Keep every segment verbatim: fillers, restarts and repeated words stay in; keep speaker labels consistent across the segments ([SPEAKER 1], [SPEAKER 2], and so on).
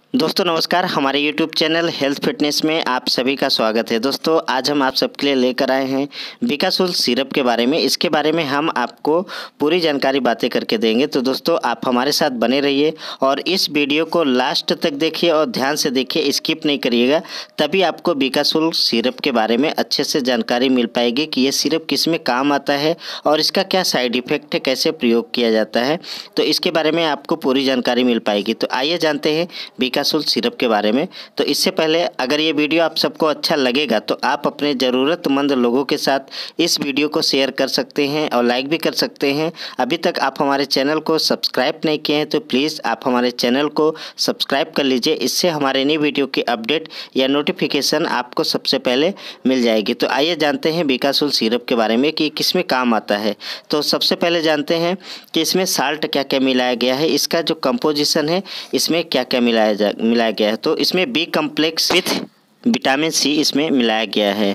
[SPEAKER 1] दोस्तों नमस्कार, हमारे यूट्यूब चैनल हेल्थ फिटनेस में आप सभी का स्वागत है। दोस्तों आज हम आप सबके लिए लेकर आए हैं बीकासुल सिरप के बारे में। इसके बारे में हम आपको पूरी जानकारी बातें करके देंगे। तो दोस्तों आप हमारे साथ बने रहिए और इस वीडियो को लास्ट तक देखिए और ध्यान से देखिए, स्किप नहीं करिएगा, तभी आपको बीकासुल सिरप के बारे में अच्छे से जानकारी मिल पाएगी कि ये सिरप किस में काम आता है और इसका क्या साइड इफ़ेक्ट है, कैसे प्रयोग किया जाता है। तो इसके बारे में आपको पूरी जानकारी मिल पाएगी। तो आइए जानते हैं बीकासुल सिरप के बारे में। तो इससे पहले अगर ये वीडियो आप सबको अच्छा लगेगा तो आप अपने ज़रूरतमंद लोगों के साथ इस वीडियो को शेयर कर सकते हैं और लाइक भी कर सकते हैं। अभी तक आप हमारे चैनल को सब्सक्राइब नहीं किए हैं तो प्लीज़ आप हमारे चैनल को सब्सक्राइब कर लीजिए। इससे हमारे नई वीडियो की अपडेट या नोटिफिकेशन आपको सबसे पहले मिल जाएगी। तो आइए जानते हैं बीकासुल सिरप के बारे में कि किस में काम आता है। तो सबसे पहले जानते हैं कि इसमें साल्ट क्या क्या मिलाया गया है, इसका जो कंपोजिशन है इसमें क्या क्या मिलाया जा मिलाया गया है। तो इसमें B complex with vitamin C इसमें मिलाया गया है।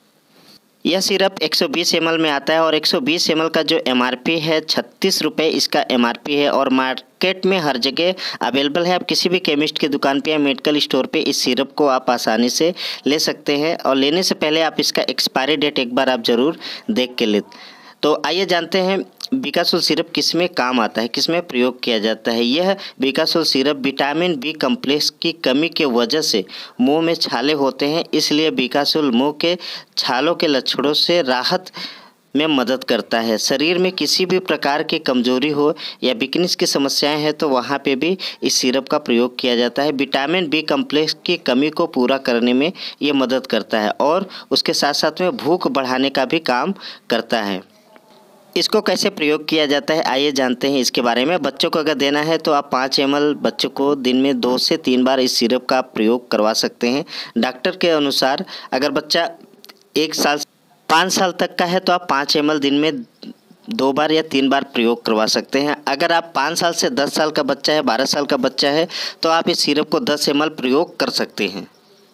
[SPEAKER 1] यह सिरप एक सौ बीस एम एल में आता है और एक सौ बीस एम एल का जो एम आर पी है छत्तीस रुपये इसका एम आर पी है और मार्केट में हर जगह अवेलेबल है। आप किसी भी केमिस्ट की दुकान पे या मेडिकल स्टोर पे इस सिरप को आप आसानी से ले सकते हैं और लेने से पहले आप इसका एक्सपायरी डेट एक बार आप ज़रूर देख के लें। तो आइए जानते हैं बीकासुल सिरप किस में काम आता है, किस में प्रयोग किया जाता है। यह Becosules syrup vitamin B complex की कमी के वजह से मुंह में छाले होते हैं, इसलिए बीकासुल मुंह के छालों के लक्षणों से राहत में मदद करता है। शरीर में किसी भी प्रकार की कमजोरी हो या वीकनेस की समस्याएं हैं तो वहाँ पे भी इस सिरप का प्रयोग किया जाता है। विटामिन बी कम्प्लेक्स की कमी को पूरा करने में ये मदद करता है और उसके साथ साथ में भूख बढ़ाने का भी काम करता है। इसको कैसे प्रयोग किया जाता है आइए जानते हैं इसके बारे में। बच्चों को अगर देना है तो आप पाँच एम एल बच्चों को दिन में दो से तीन बार इस सिरप का प्रयोग करवा सकते हैं। डॉक्टर के अनुसार अगर बच्चा एक साल पाँच साल तक का है तो आप पाँच एम एल दिन में दो बार या तीन बार प्रयोग करवा सकते हैं। अगर आप पाँच साल से दस साल का बच्चा है, बारह साल का बच्चा है तो आप इस सिरप को दस एम एल प्रयोग कर सकते हैं।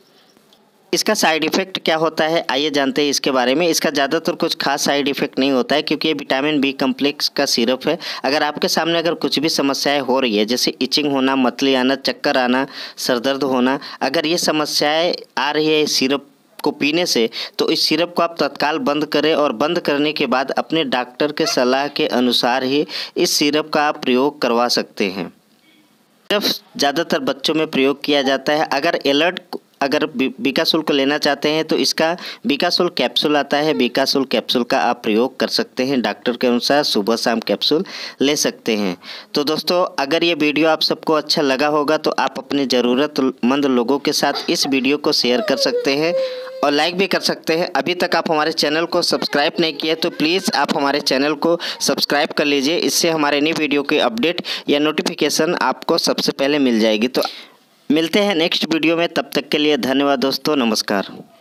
[SPEAKER 1] इसका साइड इफ़ेक्ट क्या होता है आइए जानते हैं इसके बारे में। इसका ज़्यादातर कुछ खास साइड इफ़ेक्ट नहीं होता है क्योंकि ये विटामिन बी कम्प्लेक्स का सिरप है। अगर आपके सामने अगर कुछ भी समस्याएं हो रही है जैसे इचिंग होना, मतली आना, चक्कर आना, सरदर्द होना, अगर ये समस्याएं आ रही है इस सिरप को पीने से तो इस सिरप को आप तत्काल बंद करें और बंद करने के बाद अपने डॉक्टर के सलाह के अनुसार ही इस सिरप का आप प्रयोग करवा सकते हैं। सिर्फ ज़्यादातर बच्चों में प्रयोग किया जाता है। अगर एलर्ट अगर बीकासुल को लेना चाहते हैं तो इसका बीकासुल कैप्सूल आता है। बीकासुल कैप्सूल का आप प्रयोग कर सकते हैं, डॉक्टर के अनुसार सुबह शाम कैप्सूल ले सकते हैं। तो दोस्तों अगर ये वीडियो आप सबको अच्छा लगा होगा तो आप अपने ज़रूरतमंद लोगों के साथ इस वीडियो को शेयर कर सकते हैं और लाइक भी कर सकते हैं। अभी तक आप हमारे चैनल को सब्सक्राइब नहीं किए तो प्लीज़ आप हमारे चैनल को सब्सक्राइब कर लीजिए। इससे हमारे नई वीडियो की अपडेट या नोटिफिकेशन आपको सबसे पहले मिल जाएगी। तो मिलते हैं नेक्स्ट वीडियो में, तब तक के लिए धन्यवाद दोस्तों, नमस्कार।